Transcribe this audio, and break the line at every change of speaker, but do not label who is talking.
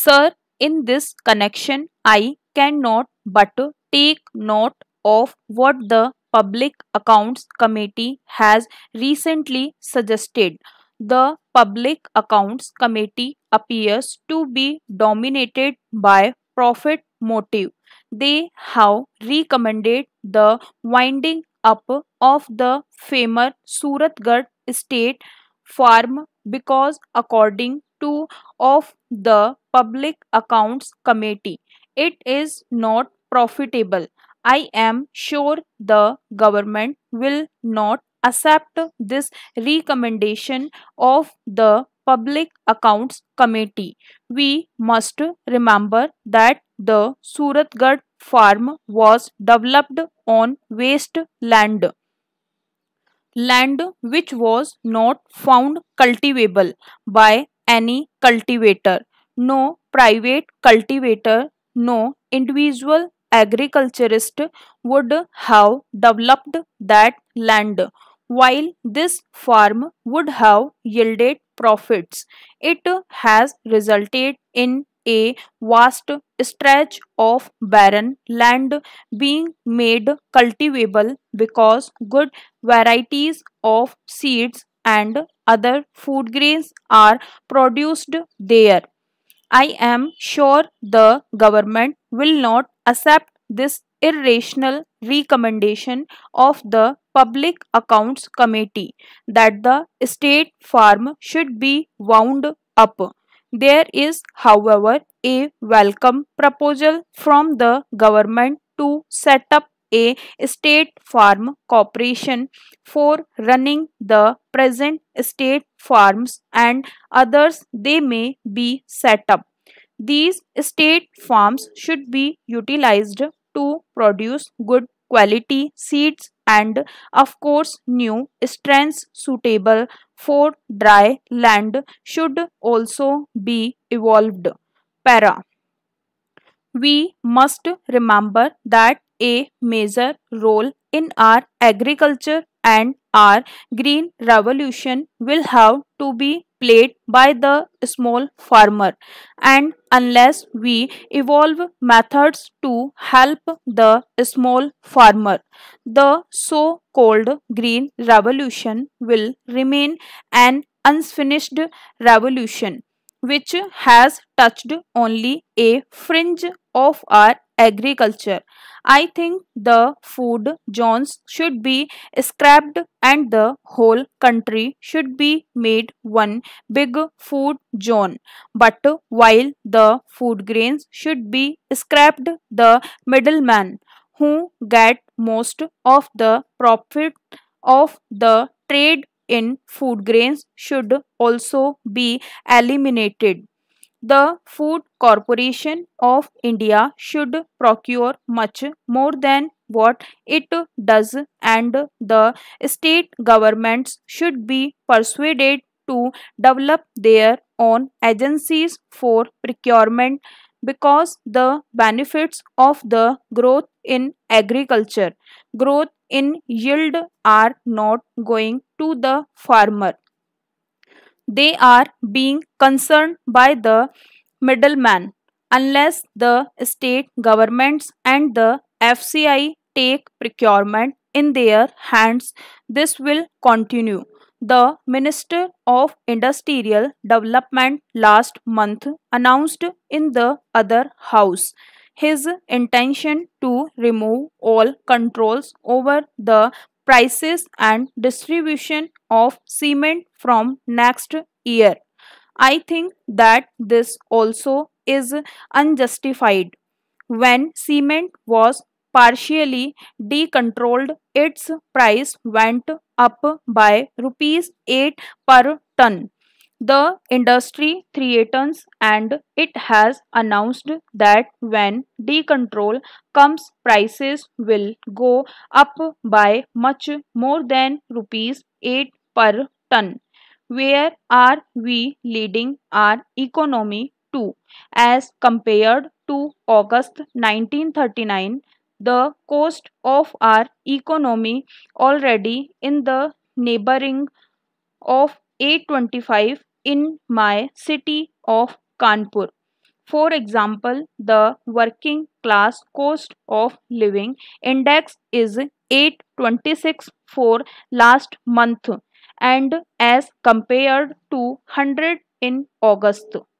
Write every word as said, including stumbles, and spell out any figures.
Sir, in this connection, I cannot but take note of what the Public Accounts Committee has recently suggested. The Public Accounts Committee appears to be dominated by profit motive. They have recommended the winding up of the famous Suratgarh State Farm because, according to of the Public Accounts Committee, it is not profitable. I am sure the government will not accept this recommendation of the Public Accounts Committee. We must remember that the Suratgarh farm was developed on waste land land which was not found cultivable by any cultivator. No private cultivator, no individual agriculturist would have developed that land. While this farm would have yielded profits, it has resulted in a vast stretch of barren land being made cultivable because good varieties of seeds and other food grains are produced there. I am sure the government will not accept this irrational recommendation of the Public Accounts Committee that the state farm should be wound up. There is, however, a welcome proposal from the government to set up a state farm corporation for running the present state farms and others they may be set up. These state farms should be utilized to produce good quality seeds and, of course, new strains suitable for dry land should also be evolved. Para. We must remember that a major role in our agriculture and our green revolution will have to be played by the small farmer, and unless we evolve methods to help the small farmer, the so called green revolution will remain an unfinished revolution which has touched only a fringe of our agriculture. I think the food zones should be scrapped and the whole country should be made one big food zone. But while the food grains should be scrapped, the middlemen who get most of the profit of the trade in food grains should also be eliminated. The Food Corporation of India should procure much more than what it does, and the state governments should be persuaded to develop their own agencies for procurement because the benefits of the growth in agriculture, growth in yield are not going to the farmer. They are being concerned by the middleman. Unless the state governments and the F C I take procurement in their hands, this will continue. The Minister of Industrial Development last month announced in the other house his intention to remove all controls over the prices and distribution of cement from next year. I think that this also is unjustified. When cement was partially decontrolled, its price went up by rupees eight per ton. The industry threatens and it has announced that when decontrol comes, prices will go up by much more than rupees eight per ton. Where are we leading our economy to? As compared to August nineteen thirty-nine, the cost of our economy already in the neighboring of eight twenty-five in my city of Kanpur. For example, the working class cost of living index is eight hundred twenty-six for last month and as compared to one hundred in August.